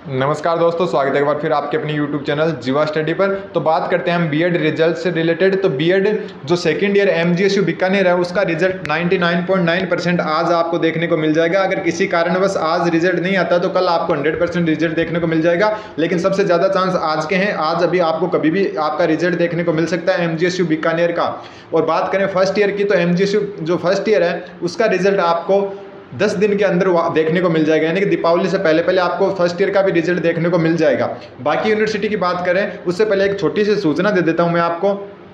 नमस्कार दोस्तों, स्वागत है एक बार फिर आपके अपनी YouTube चैनल जीवा स्टडी पर। तो बात करते हैं हम बीएड रिजल्ट से रिलेटेड। तो बीएड जो सेकंड ईयर एमजीएसयू बीकानेर है उसका रिजल्ट 99.9% आज आपको देखने को मिल जाएगा। अगर किसी कारणवश आज रिजल्ट नहीं आता तो कल आपको 100% रिजल्ट देखने को मिल जाएगा, लेकिन सबसे ज़्यादा चांस आज के हैं। आज अभी आपको कभी भी आपका रिजल्ट देखने को मिल सकता है एमजीएसयू बीकानेर का। और बात करें फर्स्ट ईयर की, तो एमजीएसयू जो फर्स्ट ईयर है उसका रिजल्ट आपको 10 दिन के अंदर देखने को मिल जाएगा, यानी कि दीपावली से पहले पहले आपको फर्स्ट ईयर का भी रिजल्ट देखने को मिल जाएगा। बाकी यूनिवर्सिटी की बात करें उससे पहले एक छोटी सी सूचना दे देता हूं मैं आपको।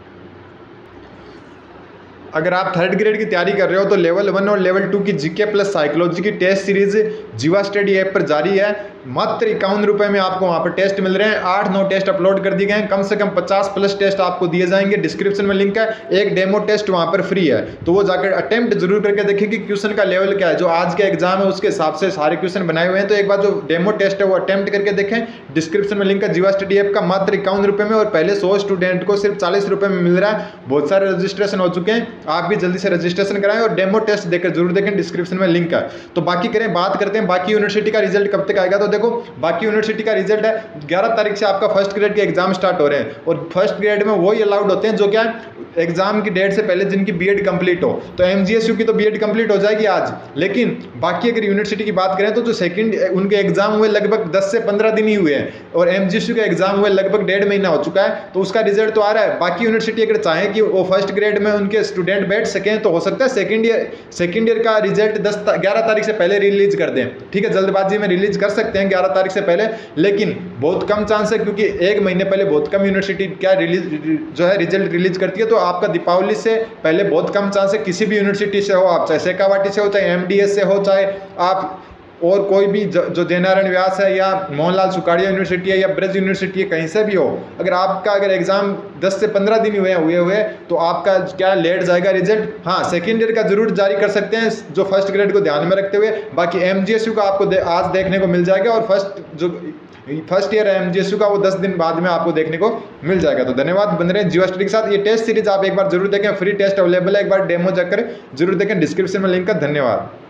अगर आप थर्ड ग्रेड की तैयारी कर रहे हो तो लेवल 1 और लेवल 2 की जीके प्लस साइकोलॉजी की test series Jeeva study app पर जारी है। मात्र 51 रुपये में आपको वहाँ पर टेस्ट मिल रहे हैं। 8-9 टेस्ट अपलोड कर दिए गए हैं, कम से कम 50+ टेस्ट आपको दिए जाएंगे। डिस्क्रिप्शन में लिंक है, एक डेमो टेस्ट वहाँ पर फ्री है, तो वो जाकर अटेम्प्ट जरूर करके देखें कि क्वेश्चन का लेवल क्या है। जो आज के एग्जाम है उसके हिसाब से सारे क्वेश्चन बनाए हुए हैं, तो एक बार जो डेमो टेस्ट है वो अटेम्प्ट करके देखें। डिस्क्रिप्शन में लिंक है जीवा स्टडी ऐप का, मात्र 51 रुपये में। और पहले 100 स्टूडेंट को सिर्फ 40 रुपये में मिल रहा है। बहुत सारे रजिस्ट्रेशन हो चुके हैं, आप भी जल्दी से रजिस्ट्रेशन कराएं और डेमो टेस्ट देकर जरूर देखें। डिस्क्रिप्शन में लिंक है। तो बाकी बात करते हैं बाकी यूनिवर्सिटी का रिजल्ट कब तक आएगा। तो देखो, बाकी यूनिवर्सिटी का रिजल्ट है 11 तारीख से आपका फर्स्ट ग्रेड के एग्जाम स्टार्ट हो रहे हैं। और फर्स्ट ग्रेड में वही अलाउड होते हैं जो क्या एग्जाम की डेट से पहले जिनकी बीएड कंप्लीट हो। तो एमजीएसयू की तो बीएड कंप्लीट हो जाएगी आज, लेकिन बाकी अगर यूनिवर्सिटी की बात करें तो जो सेकंड उनके एग्जाम हुए लगभग 10 से 15 दिन ही हुए हैं, और एमजीएसयू के एग्जाम हुए लगभग 1.5 महीना हो चुका है। तो उसका रिजल्ट तो आ रहा है। बाकी यूनिवर्सिटी अगर चाहें कि वो फर्स्ट ग्रेड में उनके स्टूडेंट बैठ सकें तो हो सकता है सेकंड ईयर का रिजल्ट 11 तारीख से पहले रिलीज कर दें। ठीक है, जल्दबाजी में रिलीज कर सकते हैं 11 तारीख से पहले, लेकिन बहुत कम चांस है, क्योंकि 1 महीने पहले बहुत कम यूनिवर्सिटी क्या रिजल्ट रिलीज करती है। तो आपका दीपावली से पहले बहुत कम चांस है। किसी भी यूनिवर्सिटी से हो, आप चाहे शेखावाटी से हो, चाहे एमडीएस से हो, चाहे आप और कोई भी जो जयनारायण व्यास है या मोहनलाल सुखाड़िया यूनिवर्सिटी है या ब्रज यूनिवर्सिटी है, कहीं से भी हो, अगर एग्जाम 10 से 15 दिन हुए तो आपका क्या लेट जाएगा रिजल्ट। हाँ, सेकेंड ईयर का जरूर जारी कर सकते हैं जो फर्स्ट ग्रेड को ध्यान में रखते हुए। बाकी एमजीएसयू का आपको आज देखने को मिल जाएगा, और फर्स्ट ईयर है एमजीएसयू का वो 10 दिन बाद में आपको देखने को मिल जाएगा। तो धन्यवाद, बन रहे हैं जीवा स्टडी के साथ। ये टेस्ट सीरीज आप एक बार जरूर देखें, फ्री टेस्ट अवेलेबल है, एक बार डेमो जाकर जरूर देखें। डिस्क्रिप्शन में लिंक है। धन्यवाद।